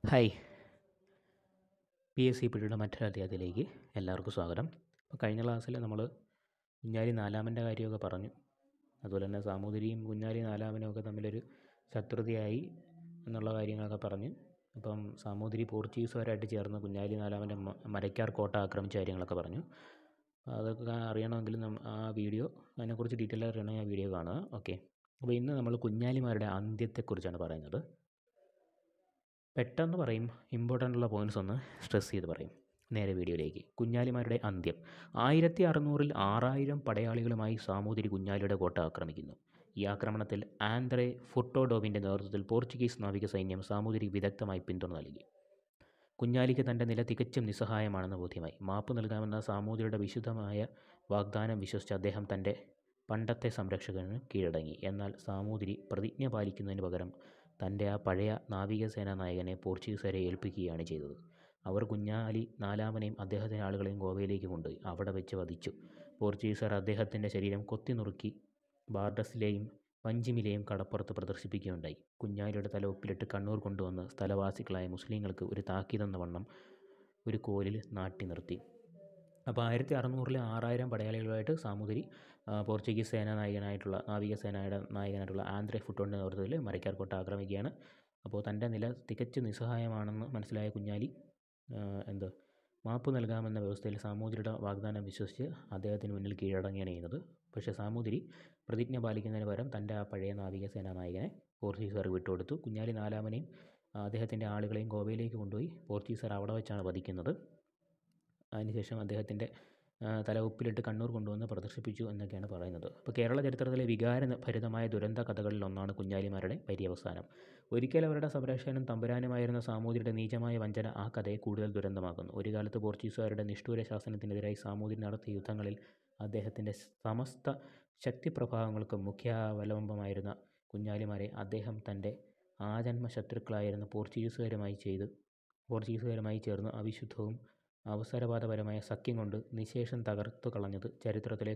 Hi, PSC പിടിയുടെ മറ്റൊരു അധ്യായത്തിലേക്ക് എല്ലാവർക്കും സ്വാഗതം. അപ്പോൾ കഴിഞ്ഞ ക്ലാസ്സിൽ നമ്മൾ കുഞ്ഞാലി നാലാമൻ്റെ കാര്യമൊക്കെ പറഞ്ഞു. അതുപോലെ തന്നെ സാമൂതിരിയും കുഞ്ഞാലി നാലാമനും ഒക്കെ തമ്മിലൊരു ശത്രുതയായി എന്നുള്ള കാര്യങ്ങളൊക്കെ പറഞ്ഞ്. അപ്പം സാമൂതിരി പോർച്ചുഗീസുകാരായിട്ട് ചേർന്ന് കുഞ്ഞാലി നാലാമൻ്റെ മരയ്ക്കാർ കോട്ട ആക്രമിച്ച കാര്യങ്ങളൊക്കെ പറഞ്ഞു. അതൊക്കെ അറിയണമെങ്കിൽ ആ വീഡിയോ, അതിനെക്കുറിച്ച് ഡീറ്റെയിൽ അറിയണമെങ്കിൽ ആ വീഡിയോ കാണുക. ഓക്കെ, അപ്പോൾ ഇന്ന് നമ്മൾ കുഞ്ഞാലിമാരുടെ അന്ത്യത്തെക്കുറിച്ചാണ് പറയുന്നത്. പെട്ടെന്ന് പറയും, ഇമ്പോർട്ടൻ്റ് ഉള്ള പോയിൻറ്റ്സ് ഒന്ന് സ്ട്രെസ് ചെയ്ത് പറയും. നേരെ വീഡിയോയിലേക്ക്. കുഞ്ഞാലിമാരുടെ അന്ത്യം. 1600-ൽ 6000 പടയാളികളുമായി സാമൂതിരി കുഞ്ഞാലിയുടെ കോട്ട ആക്രമിക്കുന്നു. ഈ ആക്രമണത്തിൽ ആന്ദ്രേ ഫുർട്ടോഡോവിൻ്റെ നേതൃത്വത്തിൽ പോർച്ചുഗീസ് നാവിക സൈന്യം സാമൂതിരി വിദഗ്ധമായി പിന്തുണ നൽകി. കുഞ്ഞാലിക്ക് തൻ്റെ നില തികച്ചും നിസ്സഹായമാണെന്ന് ബോധ്യമായി. മാപ്പ് നൽകാമെന്ന സാമൂതിരിയുടെ വിശുദ്ധമായ വാഗ്ദാനം വിശ്വസിച്ച് അദ്ദേഹം തൻ്റെ പണ്ടത്തെ സംരക്ഷകന് കീഴടങ്ങി. എന്നാൽ സാമൂതിരി പ്രതിജ്ഞ പാലിക്കുന്നതിന് പകരം തൻ്റെ ആ പഴയ നാവികസേനാ നായകനെ പോർച്ചുഗീസുകാരെ ഏൽപ്പിക്കുകയാണ് ചെയ്തത്. അവർ കുഞ്ഞാലി നാലാമനെയും അദ്ദേഹത്തിൻ്റെ ആളുകളെയും ഗോവയിലേക്ക് കൊണ്ടുപോയി അവിടെ വെച്ച് വധിച്ചു. പോർച്ചുഗീസുകാർ അദ്ദേഹത്തിൻ്റെ ശരീരം കൊത്തിനുറുക്കി ബാർഡസിലെയും വഞ്ചിമിലെയും കടപ്പുറത്ത് പ്രദർശിപ്പിക്കുകയുണ്ടായി. കുഞ്ഞാലിയുടെ തല ഉപ്പിലിട്ട് കണ്ണൂർ കൊണ്ടുവന്ന് സ്ഥലവാസികളായ മുസ്ലിങ്ങൾക്ക് ഒരു താക്കീതെന്ന വണ്ണം ഒരു കോലിൽ നാട്ടി നിർത്തി. അപ്പോൾ 1600-ൽ 6000 പടയാളികളുമായിട്ട് സാമൂതിരി പോർച്ചുഗീസ് നാവികസേനയുടെ നായകനായിട്ടുള്ള ആന്ദ്രേ ഫുർട്ടോഡിൻ്റെ നേതൃത്വത്തിൽ മരയ്ക്കാർ കോട്ട ആക്രമിക്കുകയാണ്. അപ്പോൾ തൻ്റെ നില തികച്ചും നിസ്സഹായമാണെന്ന് മനസ്സിലായ കുഞ്ഞാലി മാപ്പ് നൽകാമെന്ന വ്യവസ്ഥയിൽ സാമൂതിരിയുടെ വാഗ്ദാനം വിശ്വസിച്ച് അദ്ദേഹത്തിന് മുന്നിൽ കീഴടങ്ങുകയാണ് ചെയ്യുന്നത്. പക്ഷേ സാമൂതിരി പ്രതിജ്ഞ പാലിക്കുന്നതിന് പകരം തൻ്റെ ആ പഴയ നാവികസേനാ നായകനെ പോർച്ചുഗീസുകാർ വിട്ടുകൊടുത്തു. കുഞ്ഞാലി നാലാമനെയും അദ്ദേഹത്തിൻ്റെ ആളുകളെയും ഗോവയിലേക്ക് കൊണ്ടുപോയി പോർച്ചുഗീസുകാർ അവിടെ വെച്ചാണ് വധിക്കുന്നത്. അതിനുശേഷം അദ്ദേഹത്തിൻ്റെ തല ഉപ്പിലിട്ട് കണ്ണൂർ കൊണ്ടുവന്ന് പ്രദർശിപ്പിച്ചു എന്നൊക്കെയാണ് പറയുന്നത്. അപ്പോൾ കേരള ചരിത്രത്തിലെ വികാരഭരിതമായ ദുരന്ത കഥകളിൽ ഒന്നാണ് കുഞ്ഞാലിമാരുടെ പര്യവസാനം. ഒരിക്കൽ അവരുടെ സംരക്ഷകനും തമ്പുരാനുമായിരുന്ന സാമൂതിരിയുടെ നീചമായ വഞ്ചന ആ കഥയെ കൂടുതൽ ദുരന്തമാക്കുന്നു. ഒരു കാലത്ത് പോർച്ചുഗീസുകാരുടെ നിഷ്ഠൂര ശാസനത്തിനെതിരായി സാമൂതിരി നടത്തിയ യുദ്ധങ്ങളിൽ അദ്ദേഹത്തിൻ്റെ സമസ്ത ശക്തിപ്രഭാവങ്ങൾക്കും മുഖ്യാവലംബമായിരുന്ന കുഞ്ഞാലിമാരെ അദ്ദേഹം തൻ്റെ ആജന്മ ശത്രുക്കളായിരുന്ന പോർച്ചുഗീസുകാരുമായി ചേർന്ന് അവിശുദ്ധവും അവസരവാദപരമായ സഖ്യം കൊണ്ട് നിശേഷം തകർത്തു കളഞ്ഞത് ചരിത്രത്തിലെ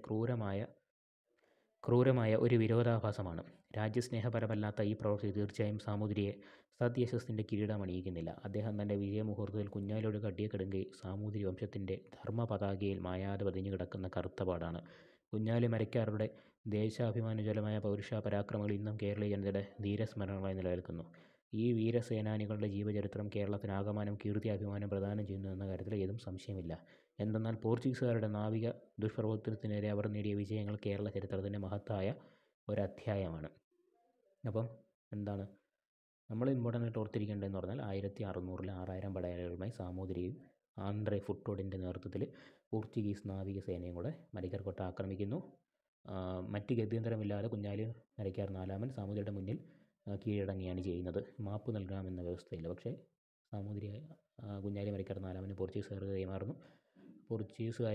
ക്രൂരമായ ഒരു വിരോധാഭാസമാണ്. രാജ്യസ്നേഹപരമല്ലാത്ത ഈ പ്രവൃത്തി തീർച്ചയായും സാമൂതിരിയെ സദ്യശസ്സിൻ്റെ കിരീടമണിയിക്കുന്നില്ല. അദ്ദേഹം തൻ്റെ വിജയമുഹൂർത്തത്തിൽ കുഞ്ഞാലിയോട് കടിയക്കെടുങ്കൈ സാമൂതിരി വംശത്തിൻ്റെ ധർമ്മപതാകയിൽ മായാതെ പതിഞ്ഞു കിടക്കുന്ന കറുത്തപാടാണ്. കുഞ്ഞാലി മരയ്ക്കാരുടെ ദേശാഭിമാനോജ്വലമായ പൗരുഷ പരാക്രമങ്ങൾ ഇന്നും കേരളീയ ജനതയുടെ ധീരസ്മരണകളായി നിലനിൽക്കുന്നു. ഈ വീരസേനാനികളുടെ ജീവചരിത്രം കേരളത്തിനാകമാനം കീർത്തിയാഭിമാനം പ്രദാനം ചെയ്യുന്നു എന്ന കാര്യത്തിൽ ഏതും സംശയമില്ല. എന്തെന്നാൽ പോർച്ചുഗീസുകാരുടെ നാവിക ദുഷ്പ്രവർത്തനത്തിനെതിരെ അവർ നേടിയ വിജയങ്ങൾ കേരള ചരിത്രത്തിൻ്റെ മഹത്തായ ഒരധ്യായമാണ്. അപ്പം നമ്മൾ ഇമ്പോർട്ടൻ്റായിട്ട് ഓർത്തിരിക്കേണ്ടതെന്ന് പറഞ്ഞാൽ 1600-ൽ 6000 പടയാളികളുമായി സാമൂതിരിയും ആന്ദ്രേ ഫുർട്ടോഡിൻ്റെ നേതൃത്വത്തിൽ പോർച്ചുഗീസ് നാവികസേനയും കൂടെ മരയ്ക്കാർ കോട്ട ആക്രമിക്കുന്നു. മറ്റ് ഗത്യന്തരമില്ലാതെ കുഞ്ഞാലി മരയ്ക്കാർ നാലാമൻ സാമൂതിരിയുടെ മുന്നിൽ കീഴടങ്ങുകയാണ് ചെയ്യുന്നത്, മാപ്പ് നൽകാമെന്ന വ്യവസ്ഥയിൽ. പക്ഷേ കുഞ്ഞാലി മരയ്ക്കാർ നാലാമന് പോർച്ചുഗീസുകാർക്ക് കൈമാറുന്നു. പോർച്ചുഗീസുകാർ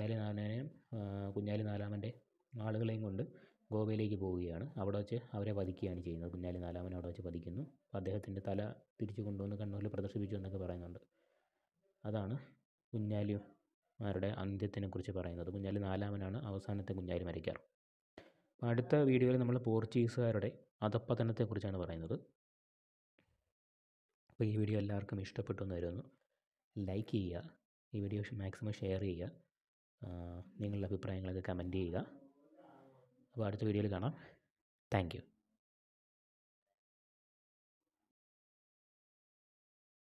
കുഞ്ഞാലി നാലാമൻ്റെ ആളുകളെയും കൊണ്ട് ഗോവയിലേക്ക് പോവുകയാണ്. അവിടെ വെച്ച് അവരെ വധിക്കുകയാണ് ചെയ്യുന്നത്. കുഞ്ഞാലി നാലാമൻ അവിടെ വെച്ച് വധിക്കുന്നു. അദ്ദേഹത്തിൻ്റെ തല തിരിച്ചു കൊണ്ടുവന്ന് കണ്ണൂരിൽ പ്രദർശിപ്പിച്ചു എന്നൊക്കെ പറയുന്നുണ്ട്. അതാണ് കുഞ്ഞാലിമാരുടെ അന്ത്യത്തിനെക്കുറിച്ച് പറയുന്നത്. കുഞ്ഞാലി നാലാമനാണ് അവസാനത്തെ കുഞ്ഞാലി മരയ്ക്കാർ. അടുത്ത വീഡിയോയിൽ നമ്മൾ പോർച്ചുഗീസുകാരുടെ അധപ്പതനത്തെക്കുറിച്ചാണ് പറയുന്നത്. അപ്പോൾ ഈ വീഡിയോ എല്ലാവർക്കും ഇഷ്ടപ്പെട്ടു എന്ന് കരുതുന്നു. ലൈക്ക് ചെയ്യുക, ഈ വീഡിയോ മാക്സിമം ഷെയർ ചെയ്യുക, നിങ്ങളുടെ അഭിപ്രായങ്ങളൊക്കെ കമൻറ്റ് ചെയ്യുക. അപ്പോൾ അടുത്ത വീഡിയോയിൽ കാണാം. Thank U.